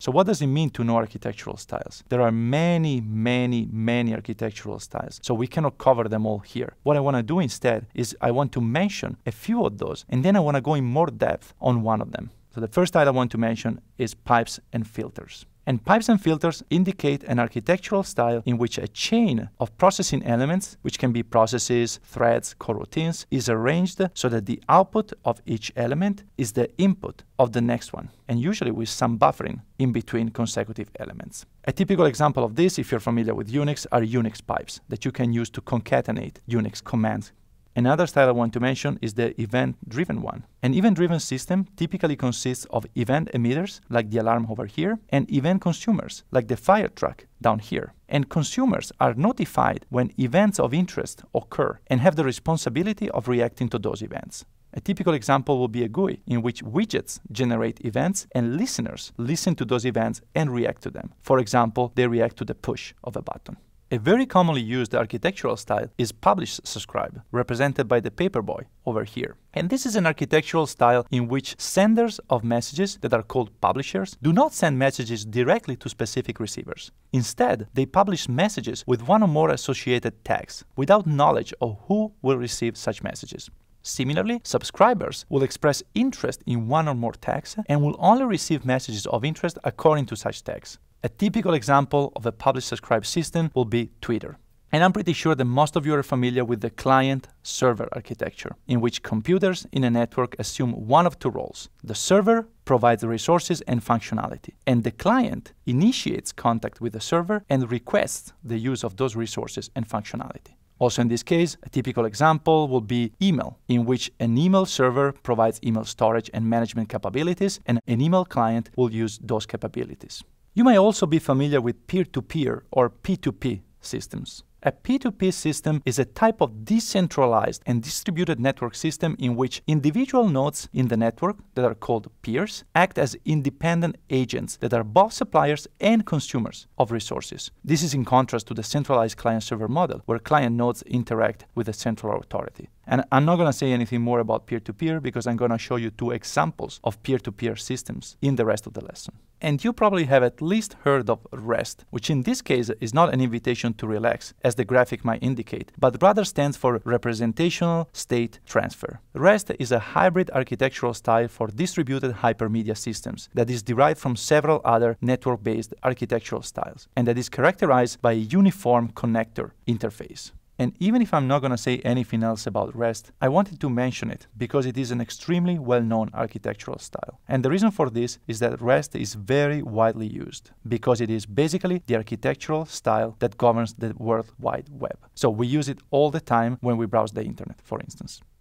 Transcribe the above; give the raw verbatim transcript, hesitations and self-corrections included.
So what does it mean to know architectural styles? There are many, many, many architectural styles, so we cannot cover them all here. What I want to do instead is I want to mention a few of those, and then I want to go in more depth on one of them. So the first style I want to mention is pipes and filters. And pipes and filters indicate an architectural style in which a chain of processing elements, which can be processes, threads, coroutines, is arranged so that the output of each element is the input of the next one, and usually with some buffering in between consecutive elements. A typical example of this, if you're familiar with Unix, are Unix pipes that you can use to concatenate Unix commands. Another style I want to mention is the event-driven one. An event-driven system typically consists of event emitters, like the alarm over here, and event consumers, like the fire truck down here. And consumers are notified when events of interest occur and have the responsibility of reacting to those events. A typical example will be a G U I, in which widgets generate events and listeners listen to those events and react to them. For example, they react to the push of a button. A very commonly used architectural style is publish-subscribe, represented by the paperboy over here. And this is an architectural style in which senders of messages that are called publishers do not send messages directly to specific receivers. Instead, they publish messages with one or more associated tags, without knowledge of who will receive such messages. Similarly, subscribers will express interest in one or more tags and will only receive messages of interest according to such tags. A typical example of a publish-subscribe system will be Twitter. And I'm pretty sure that most of you are familiar with the client-server architecture, in which computers in a network assume one of two roles. The server provides the resources and functionality, and the client initiates contact with the server and requests the use of those resources and functionality. Also in this case, a typical example will be email, in which an email server provides email storage and management capabilities, and an email client will use those capabilities. You may also be familiar with peer-to-peer or P two P systems. A P two P system is a type of decentralized and distributed network system in which individual nodes in the network, that are called peers, act as independent agents that are both suppliers and consumers of resources. This is in contrast to the centralized client-server model, where client nodes interact with a central authority. And I'm not going to say anything more about peer-to-peer because I'm going to show you two examples of peer-to-peer systems in the rest of the lesson. And you probably have at least heard of REST, which in this case is not an invitation to relax, as the graphic might indicate, but rather stands for Representational State Transfer. REST is a hybrid architectural style for distributed hypermedia systems that is derived from several other network-based architectural styles, and that is characterized by a uniform connector interface. And even if I'm not going to say anything else about REST, I wanted to mention it because it is an extremely well-known architectural style. And the reason for this is that REST is very widely used because it is basically the architectural style that governs the World Wide Web. So we use it all the time when we browse the internet, for instance.